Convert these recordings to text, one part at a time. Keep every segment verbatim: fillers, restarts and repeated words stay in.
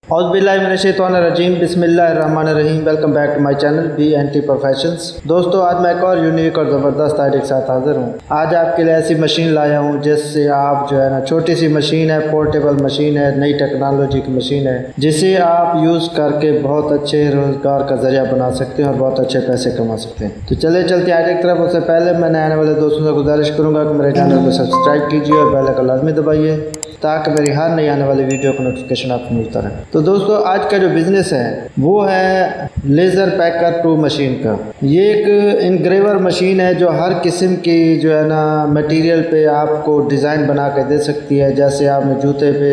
औज़ुबिल्लाहिमिनश्शैतानिर्रजीम बिस्मिल्लाहिर्रहमानिर्रहीम। Welcome back to my channel B N T professions. दोस्तों, आज मैं एक और यूनिक और ज़बरदस्त आइडिया के साथ हाज़िर हूँ। आज आपके लिए ऐसी मशीन लाया हूँ जिससे आप जो है ना, छोटी सी मशीन है, पोर्टेबल मशीन है, नई टेक्नोलॉजी की मशीन है, जिसे आप यूज़ करके बहुत अच्छे रोज़गार का ज़रिया बना सकते हैं और बहुत अच्छे पैसे कमा सकते हैं। तो चले चलते आइडिया की तरफ। उससे पहले मैं आने वाले दोस्तों से गुजारिश करूँगा कि मेरे चैनल को सब्सक्राइब कीजिए और बेल आइकन लाजमी दबाइए ताकि मेरी हर नई आने वाली वीडियो का नोटिफिकेशन आपको मिलता रहे। तो दोस्तों, आज का जो बिज़नेस है वो है लेज़र पैकर टू मशीन का। ये एक इनग्रेवर मशीन है जो हर किस्म की जो है ना मटेरियल पे आपको डिज़ाइन बना के दे सकती है। जैसे आपने जूते पे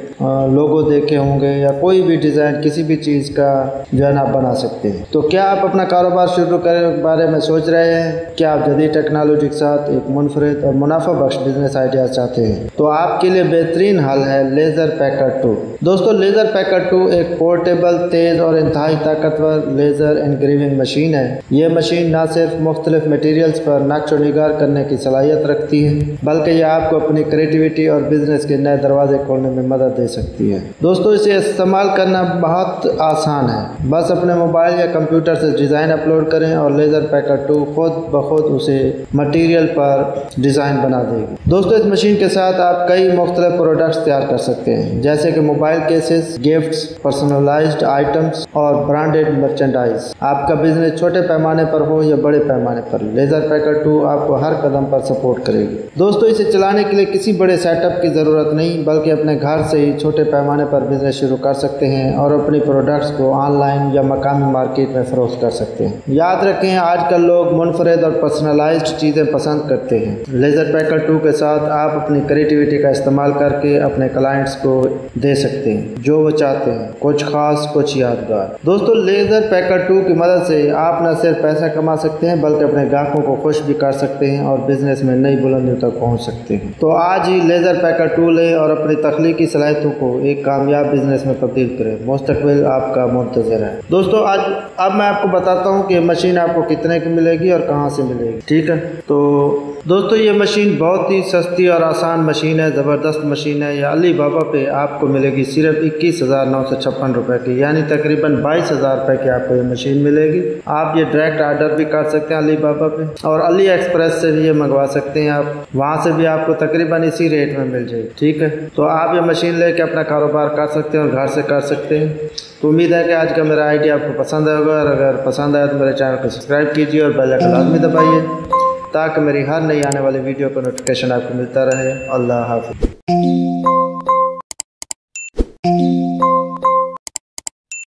लोगो देखे होंगे या कोई भी डिज़ाइन किसी भी चीज़ का जो है ना बना सकते हैं। तो क्या आप अपना कारोबार शुरू करने के बारे में सोच रहे हैं? क्या आप जदीद टेक्नोलॉजी के साथ एक मुनफरिद और मुनाफा बख्श बिजनेस आइडिया चाहते हैं? तो आपके लिए बेहतरीन हल है लेज़र पैकर टू। दोस्तों, लेज़र पैकर टू एक पोर्टेबल, तेज़ और इंतहाई ताकतवर लेज़र एनग्रेविंग मशीन है। ये मशीन न सिर्फ मुख्तलिफ मटीरियल्स पर नक्श निगार करने की सलाहियत रखती है, बल्कि यह आपको अपनी क्रिएटिविटी और बिजनेस के नए दरवाजे खोलने में मदद दे सकती है। दोस्तों, इसे इस्तेमाल करना बहुत आसान है। बस अपने मोबाइल या कंप्यूटर से डिज़ाइन अपलोड करें और लेज़र पैकर टू खुद ब खुद उसे मटीरियल पर डिज़ाइन बना देगी। दोस्तों, इस मशीन के साथ आप कई मुख्तलिफ प्रोडक्ट्स तैयार कर सकते हैं, जैसे कि mobile cases, gifts, personalised items और ब्रांडेड मर्चेंडाइज। आपका बिजनेस छोटे पैमाने पर हो या बड़े पैमाने पर, लेज़र पैकर टू आपको हर कदम पर सपोर्ट करेगी। दोस्तों, इसे चलाने के लिए किसी बड़े सेटअप की ज़रूरत नहीं, बल्कि अपने घर से ही छोटे पैमाने पर बिजनेस शुरू कर सकते हैं और अपनी प्रोडक्ट्स को ऑनलाइन या मकामी मार्केट में फरोख्त कर सकते हैं। याद रखें, आजकल लोग मुनफरिद और पर्सनलाइज्ड चीज़ें पसंद करते हैं। लेज़र पैकर टू के साथ आप अपनी क्रिएटिविटी का इस्तेमाल करके अपने क्लाइंट्स को दे सकते हैं जो वो चाहते हैं, कुछ खास, कुछ यादगार। दोस्तों, लेज़र पैकर टू की मदद से आप न सिर्फ पैसा कमा सकते हैं, बल्कि अपने ग्राहकों को खुश भी कर सकते हैं और बिजनेस में नई बुलंदियों तक पहुंच सकते हैं। तो आज ही लेज़र पैकर टू लें और अपनी तख्लीकी सलाहियतों को एक कामयाब बिजनेस में तब्दील करें। मुस्तकबिल आपका मुंतज़र है। दोस्तों, आज अब मैं आपको बताता हूँ कि मशीन आपको कितने की मिलेगी और कहाँ से मिलेगी। ठीक है, तो दोस्तों, ये मशीन बहुत ही सस्ती और आसान मशीन है, ज़बरदस्त मशीन है। यह अली बाबा पे आपको मिलेगी सिर्फ इक्कीस हज़ार नौ सौ छप्पन रुपये की, यानी तकरीबन बाईस हज़ार रुपये की आपको ये मशीन मिलेगी। आप ये डायरेक्ट आर्डर भी कर सकते हैं अली बाबा पे, और अली एक्सप्रेस से भी ये मंगवा सकते हैं आप, वहाँ से भी आपको तकरीबन इसी रेट में मिल जाएगी। ठीक है, तो आप ये मशीन लेके अपना कारोबार कर सकते हैं और घर से कर सकते हैं। तो उम्मीद है कि आज का मेरा आइडिया आपको पसंद आएगा, और अगर पसंद आया तो मेरे चैनल को सब्सक्राइब कीजिए और बेल आइकन लाजमी दबाइए ताकि मेरी हर नई आने वाली वीडियो का नोटिफिकेशन आपको मिलता रहे। अल्लाह हाफ़िज़।